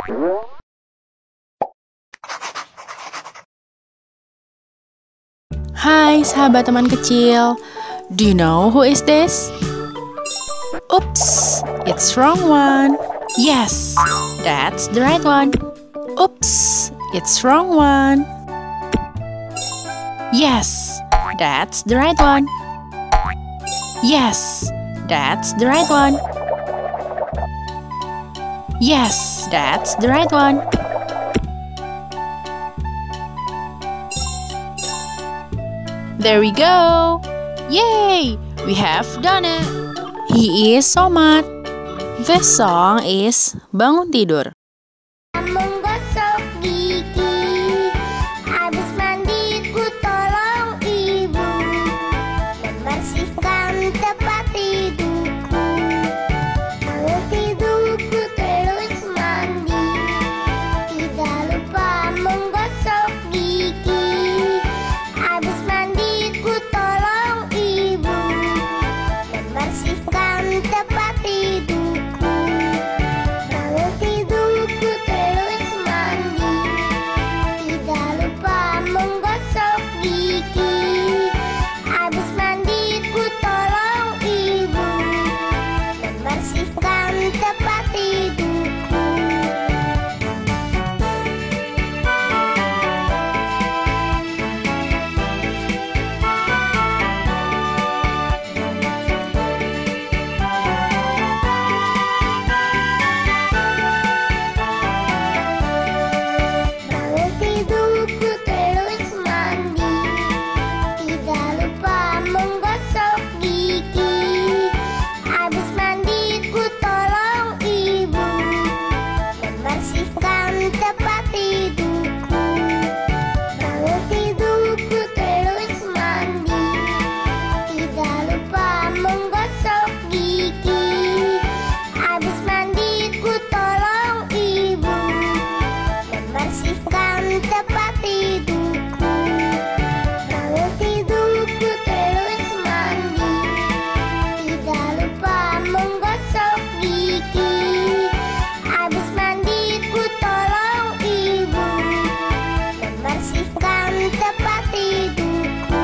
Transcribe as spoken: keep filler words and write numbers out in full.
Hai sahabat teman kecil, do you know who is this? Oops, it's wrong one. Yes, that's the right one. Oops, it's wrong one. Yes, that's the right one. Yes, that's the right one. Yes, that's the right one. There we go! Yay! We have done it! He is so mad. The song is Bangun Tidur. Menggosok gigi, habis mandi ku tolong ibu membersihkan tempat tidurku. Kalau tidurku terus mandi, tidak lupa menggosok gigi. Habis mandi ku tolong ibu membersihkan tempat tidurku. Kalau tidurku terus mandi, tidak lupa menggosok gigi. Habis mandi ku tolong ibu membersihkan tempat tidurku. Kalau tidurku terus mandi, tidak lupa menggosok gigi. Habis mandi ku tolong ibu membersihkan tempat tidurku. Kalau tidurku terus mandi, tidak lupa menggosok gigi. Habis mandi ku tolong ibu membersihkan tempat tidurku. Kalau tidurku terus mandi, tidak lupa menggosok gigi. Habis mandi ku tolong ibu membersihkan tempat tidurku.